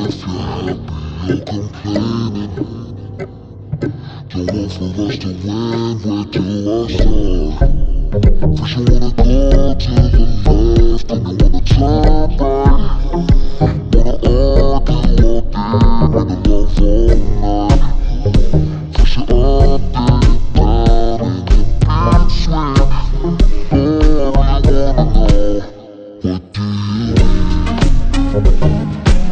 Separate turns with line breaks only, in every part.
if you're happy or complaining. Don't want for us to win, where do I start? First you wanna go to the left, then you wanna turn right. Wanna argue all day, make love all night. First you up, then you down, in the big swing. Oh, I wanna know, what do you mean?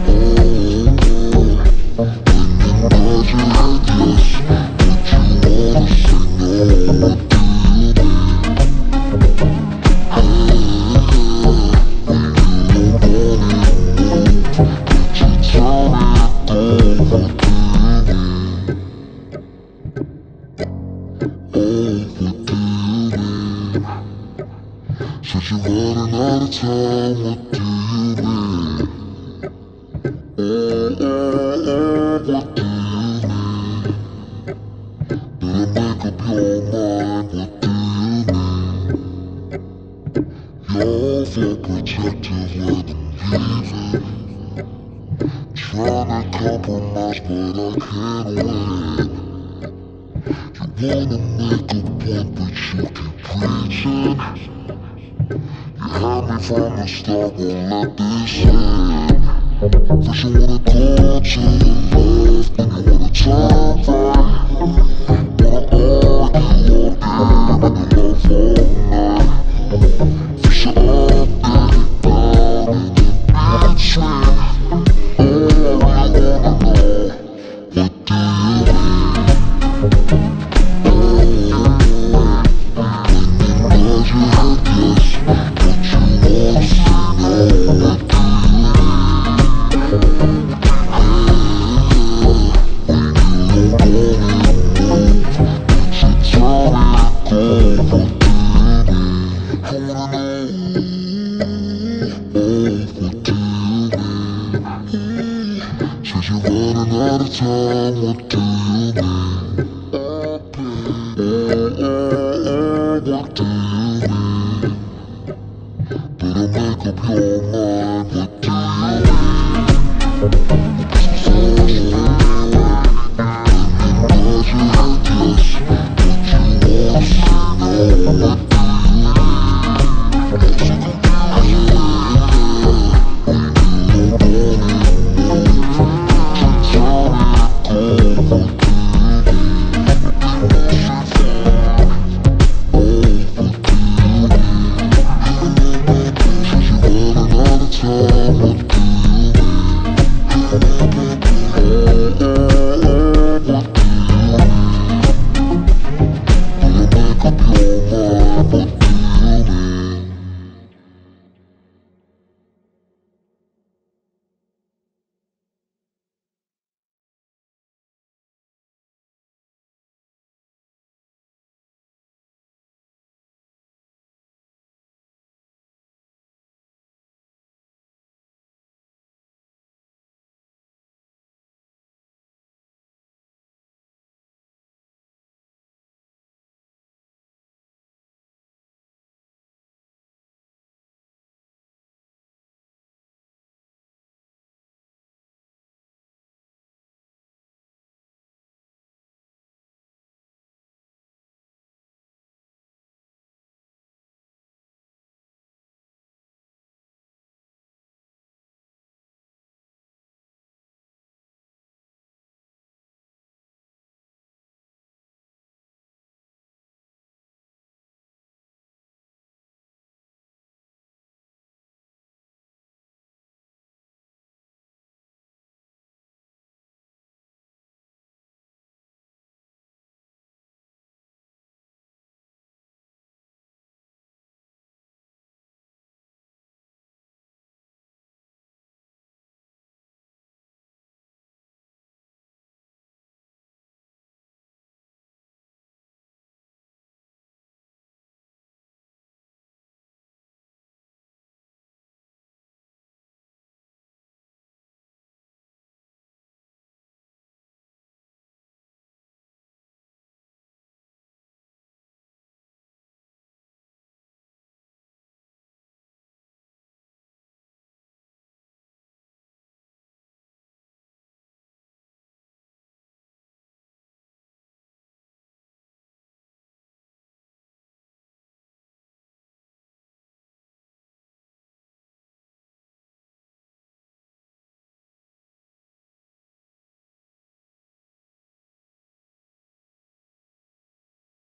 Since you're running out of time, what do you mean? What do you mean? Better make up your mind, what do you mean? You're overprotective when I'm leaving. Trying to compromise, but I can't win. You wanna make a point, but you keep preaching. You had me from the start, won't let this end. First you wanna go to the left, then you wanna turn right. Wanna argue all day, make love all night. First you up, then you down, in the big swing. Oh, I wanna know, what do you mean? Since you're running out of time, what do you mean?